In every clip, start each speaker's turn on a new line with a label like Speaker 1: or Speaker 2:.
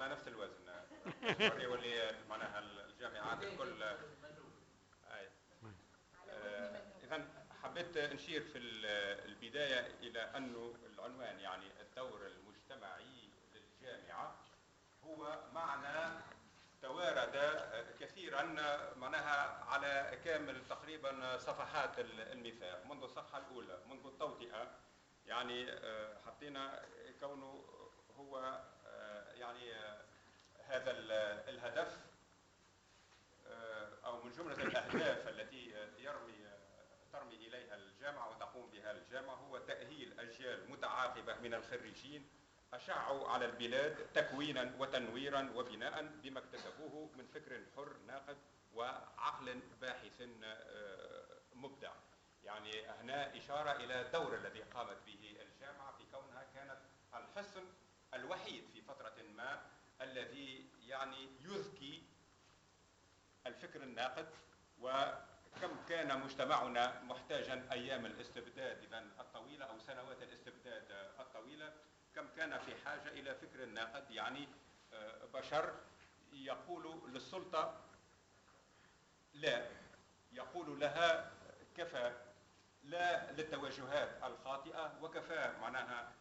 Speaker 1: على نفس الوزن. يولي معناها الجامعات الكل. إذا حبيت نشير في البداية إلى أنه العنوان يعني الدور المجتمعي للجامعة هو معنى توارد كثيرا معناها على كامل تقريبا صفحات الميثاق، منذ الصفحة الأولى منذ التوطئة. يعني حطينا كونه هو يعني هذا الهدف أو من جملة الأهداف التي ترمي إليها الجامعة وتقوم بها الجامعة هو تأهيل أجيال متعاقبة من الخريجين أشعوا على البلاد تكوينا وتنويرا وبناء بما اكتسبوه من فكر حر ناقد وعقل باحث مبدع. يعني هنا إشارة إلى الدور الذي قامت به الجامعة في كونها كانت الحصن الوحيد في فترة ما الذي يعني يذكي الفكر الناقد. وكم كان مجتمعنا محتاجا أيام الاستبداد إذن الطويلة أو سنوات الاستبداد الطويلة، كم كان في حاجة إلى فكر ناقد، يعني بشر يقول للسلطة لا، يقول لها كفى، لا للتوجهات الخاطئة وكفى معناها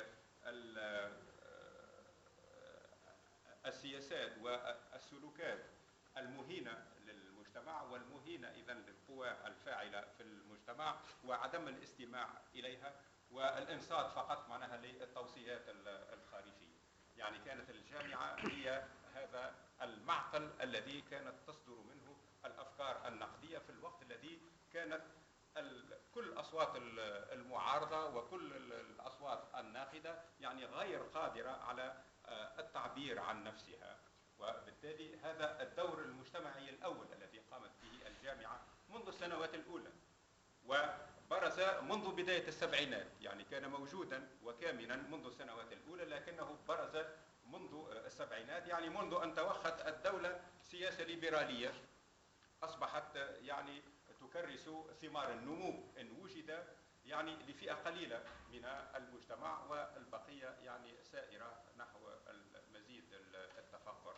Speaker 1: للسياسات والسلوكات المهينة للمجتمع والمهينة إذن للقوى الفاعلة في المجتمع، وعدم الاستماع إليها والإنصات فقط معناها للتوصيات الخارجية. يعني كانت الجامعة هي هذا المعقل الذي كانت تصدر منه الأفكار النقدية في الوقت الذي كانت كل أصوات المعارضة وكل الأصوات الناقدة يعني غير قادرة على التعبير عن نفسها. وبالتالي هذا الدور المجتمعي الأول الذي قامت به الجامعة منذ السنوات الأولى، وبرز منذ بداية السبعينات. يعني كان موجودا وكامنا منذ السنوات الأولى، لكنه برز منذ السبعينات، يعني منذ أن توخت الدولة سياسة ليبرالية أصبحت يعني تكرس ثمار النمو إن وجد يعني لفئة قليلة من المجتمع، والبقية يعني سائرة نحو المزيد التفقر.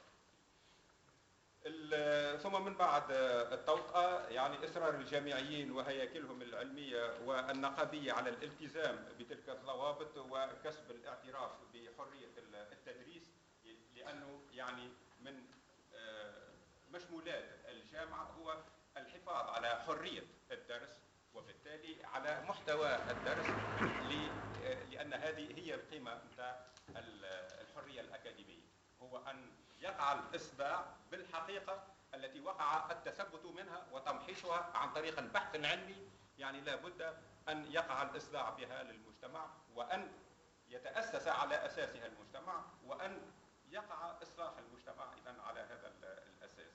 Speaker 1: ثم من بعد التوطئة يعني إصرار الجامعيين وهياكلهم العلمية والنقابية على الالتزام بتلك الضوابط وكسب الاعتراف بحرية التدريس، لأنه يعني من مشمولات الجامعة هو الحفاظ على حرية الدرس وبالتالي على محتوى الدرس، لأن هذه هي القيمة نتاع الحرية الأكاديمية، هو أن يقع الإصداع بالحقيقة التي وقع التثبت منها وتمحيصها عن طريق البحث العلمي. يعني لا بد أن يقع الإصداع بها للمجتمع، وأن يتأسس على أساسها المجتمع، وأن يقع إصلاح المجتمع إذن على هذا الأساس.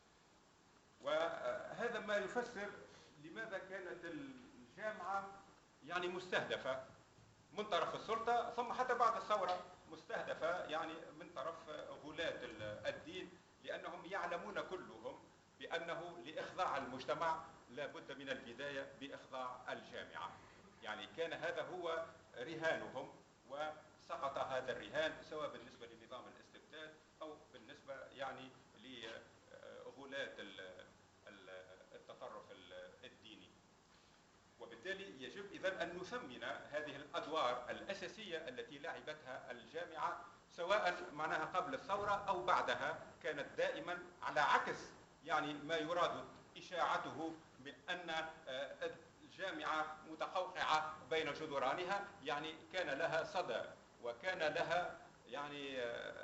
Speaker 1: وهذا ما يفسر لماذا كانت الجامعة يعني مستهدفة من طرف السلطة، ثم حتى بعد الثورة مستهدفة يعني من طرف غلاة الدين، لأنهم يعلمون كلهم بأنه لإخضاع المجتمع لا بد من البداية بإخضاع الجامعة. يعني كان هذا هو رهانهم، وسقط هذا الرهان سواء بالنسبة لنظام الاستبداد أو بالنسبة يعني لغلاة التطرف الديني. وبالتالي يجب إذن أن نثمن هذه الأدوار الأساسية التي لعبتها الجامعة سواء معناها قبل الثورة أو بعدها. كانت دائما على عكس يعني ما يراد إشاعته من أن الجامعة متقوقعة بين جدرانها، يعني كان لها صدى وكان لها يعني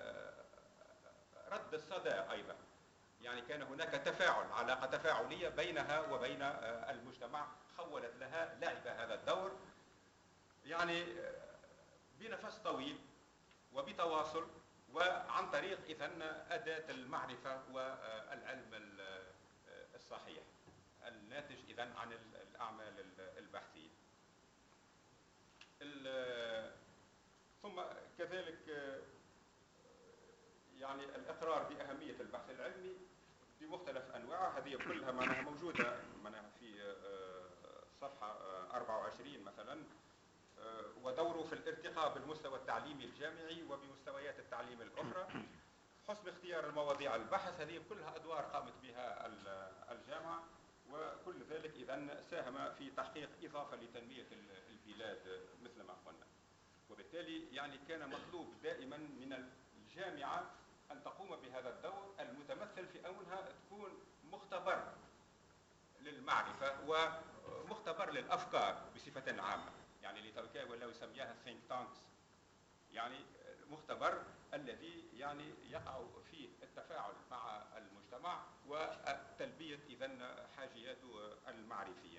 Speaker 1: رد الصدى أيضا. يعني كان هناك تفاعل، علاقة تفاعلية بينها وبين المجتمع خولت لها لعب هذا الدور يعني بنفس طويل وبتواصل، وعن طريق إذن أداة المعرفة والعلم الصحيح الناتج إذن عن الأعمال البحثية. ثم كذلك يعني الإقرار بأهمية البحث العلمي بمختلف أنواعه، هذه كلها معناها موجودة معناها في صفحة 24 مثلا. ودوره في الارتقاء بالمستوى التعليمي الجامعي وبمستويات التعليم الأخرى، حسن اختيار المواضيع البحث، هذه كلها أدوار قامت بها الجامعة، وكل ذلك إذن ساهم في تحقيق إضافة لتنمية البلاد مثل ما قلنا. وبالتالي يعني كان مطلوب دائما من الجامعة أن تقوم بهذا الدور المتمثل في أنها تكون مختبر للمعرفة ومختبر للأفكار بصفة عامة، يعني لتركيا ولا يسميها think tanks، يعني مختبر الذي يعني يقع فيه التفاعل مع المجتمع وتلبية إذن حاجياته المعرفية.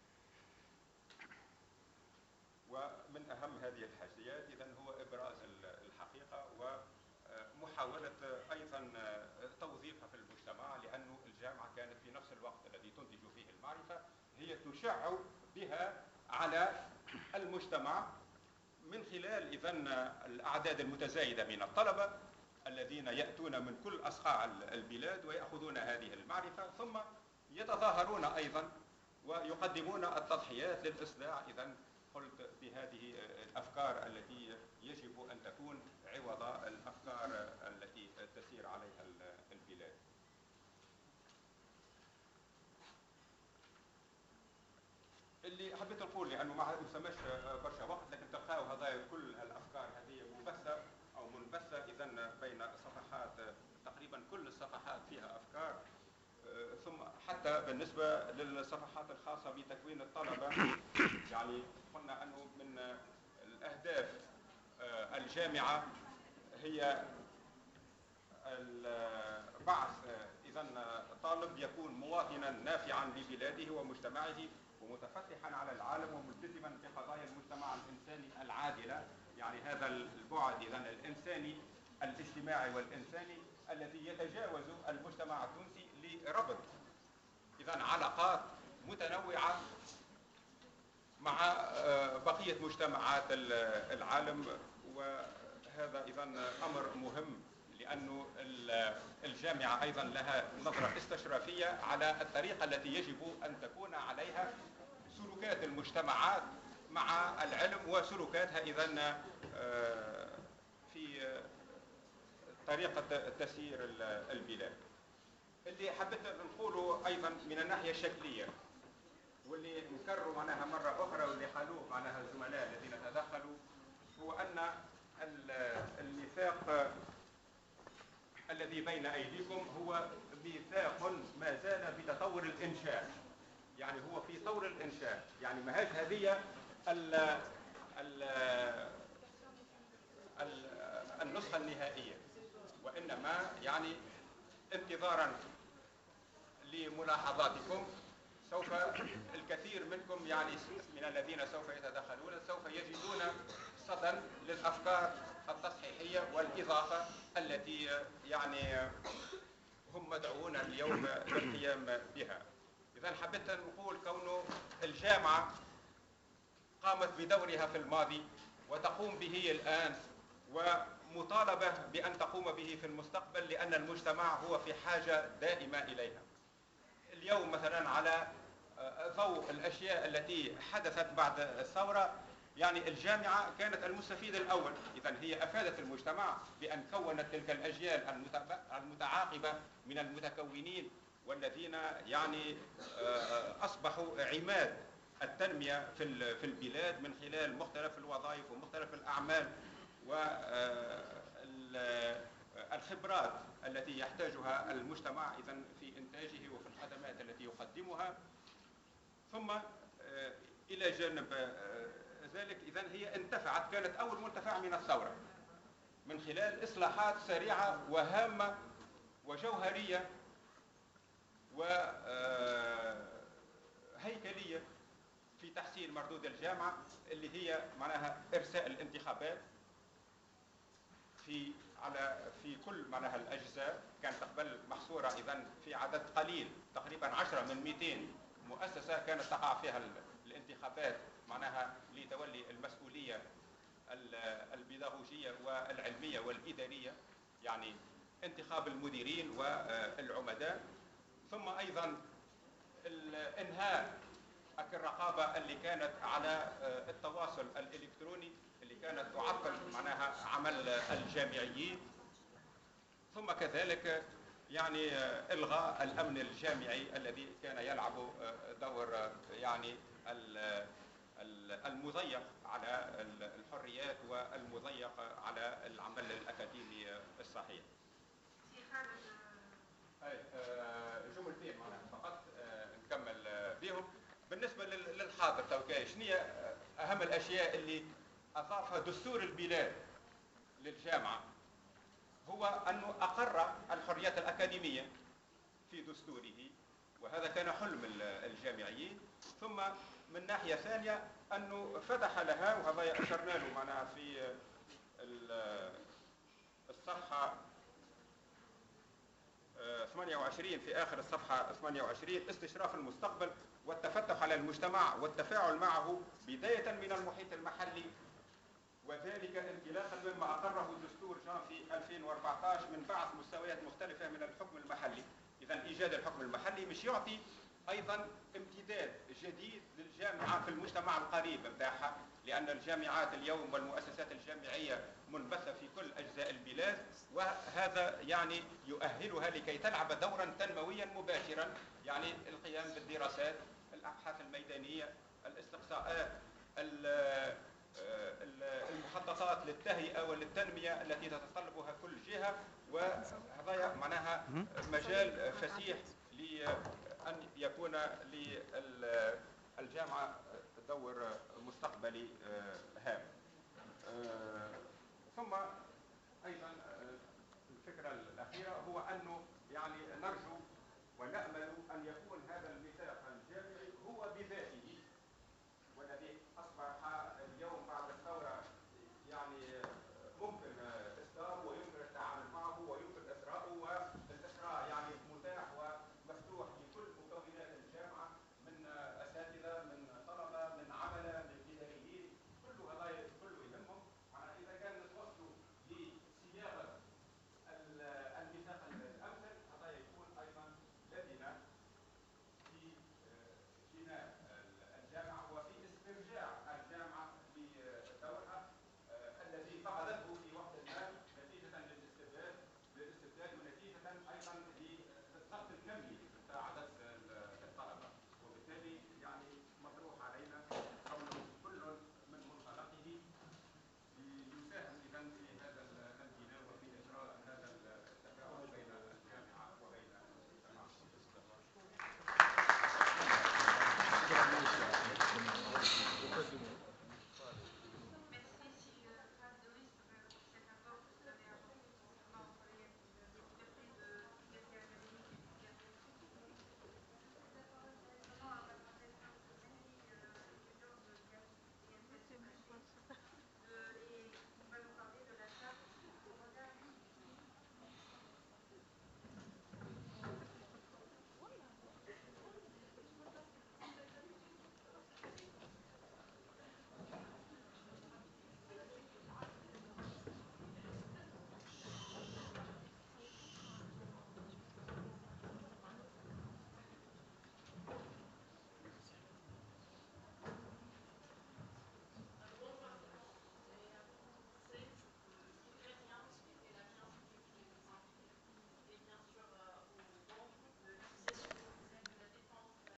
Speaker 1: ومن أهم هذه الحاجيات إذن هو إبراز الحقيقة ومحاولة أيضا توظيفها في المجتمع، لأن الجامعة كانت في نفس الوقت الذي تنتج فيه المعرفة هي تشع بها على المجتمع من خلال إذن الأعداد المتزايدة من الطلبة الذين يأتون من كل أصقاع البلاد ويأخذون هذه المعرفة، ثم يتظاهرون أيضا ويقدمون التضحيات للإصلاح إذن قلت بهذه الأفكار التي يجب أن تكون عوض الأفكار التي تسير عليها البلاد. اللي حبيت نقول لأنه ما سماش برشا وقت، لكن تلقاو هذا كل الأفكار هذه مبثة أو منبثة إذن بين صفحات، تقريبا كل الصفحات فيها أفكار، ثم حتى بالنسبة للصفحات الخاصة بتكوين الطلبة، يعني قلنا أنه من الأهداف الجامعة هي بعث إذن طالب يكون مواطنا نافعا لبلاده ومجتمعه ومتفتحا على العالم وملتزما بقضايا المجتمع الإنساني العادلة، يعني هذا البعد إذن الإنساني الاجتماعي والإنساني الذي يتجاوز المجتمع التونسي لربط إذن علاقات متنوعة مع بقية مجتمعات العالم. وهذا إذن أمر مهم لأن الجامعة أيضا لها نظرة استشرافية على الطريقة التي يجب أن تكون عليها سلوكات المجتمعات مع العلم وسلوكاتها إذن في طريقة تسيير البلاد. اللي حبيت نقوله أيضا من الناحية الشكلية، واللي نكرروا معناها مرة أخرى واللي قالوه معناها الزملاء الذين تدخلوا، هو أن الميثاق الذي بين أيديكم هو ميثاق ما زال بتطور الإنشاء، يعني هو في طور الإنشاء، يعني ما هيش هذه النسخة النهائية، وإنما يعني انتظارا لملاحظاتكم سوف الكثير منكم يعني من الذين سوف يتدخلون سوف يجدون صدى للأفكار التصحيحية والإضافة التي يعني هم مدعوون اليوم للقيام بها. إذا حبيت نقول كونه الجامعة قامت بدورها في الماضي وتقوم به الآن ومطالبة بأن تقوم به في المستقبل، لأن المجتمع هو في حاجة دائمة إليها. اليوم مثلا على ضوء الأشياء التي حدثت بعد الثورة، يعني الجامعة كانت المستفيد الأول، إذن هي أفادت المجتمع بأن كونت تلك الأجيال المتعاقبة من المتكونين والذين يعني أصبحوا عماد التنمية في البلاد من خلال مختلف الوظائف ومختلف الأعمال والخبرات التي يحتاجها المجتمع إذن في إنتاجه وفي الخدمات التي يقدمها. ثم إلى جانب ذلك إذن هي انتفعت، كانت أول منتفع من الثورة من خلال إصلاحات سريعة وهامة وجوهرية وهيكلية في تحسين مردود الجامعة، اللي هي معناها إرساء الانتخابات في كل معناها الأجزاء، كانت قبل محصورة إذن في عدد قليل تقريبا 10 من 200 مؤسسة كانت تقع فيها الانتخابات معناها لتولي المسؤولية البيداغوجية والعلمية والإدارية، يعني انتخاب المديرين والعمداء. ثم أيضا إنهاء الرقابة اللي كانت على التواصل الإلكتروني اللي كانت تعطل معناها عمل الجامعيين. ثم كذلك يعني إلغاء الأمن الجامعي الذي كان يلعب دور يعني المضيق على الحريات والمضيق على العمل الأكاديمي الصحيح. جملتين معناها فقط نكمل بهم. بالنسبة للحاضر توكاي، شنو هي أهم الأشياء اللي أضافها دستور البلاد للجامعة؟ هو أنه أقر الحريات الأكاديمية في دستوره، وهذا كان حلم الجامعيين. ثم من ناحية ثانية أنه فتح لها، وهذا أشرنا له معناها في الصفحة 28، في آخر الصفحة 28، استشراف المستقبل والتفتح على المجتمع والتفاعل معه بداية من المحيط المحلي، وذلك انطلاقا مما أقره الدستور في 2014 من بعث مستويات مختلفة من الحكم المحلي. إذا إيجاد الحكم المحلي مش يعطي أيضا امتداد جديد للجامعة في المجتمع القريب بتاعها، لأن الجامعات اليوم والمؤسسات الجامعية منبثة في كل أجزاء البلاد، وهذا يعني يؤهلها لكي تلعب دورا تنمويا مباشرا، يعني القيام بالدراسات، الأبحاث الميدانية، الاستقصاءات، المخططات للتهيئة وللتنمية التي تتطلبها كل جهة. وهذا معناها مجال فسيح لأن يكون للجامعة دور مستقبلي هام. ثم أيضا الفكرة الأخيرة هو أنه يعني نرجو ونأمل أن يكون هذا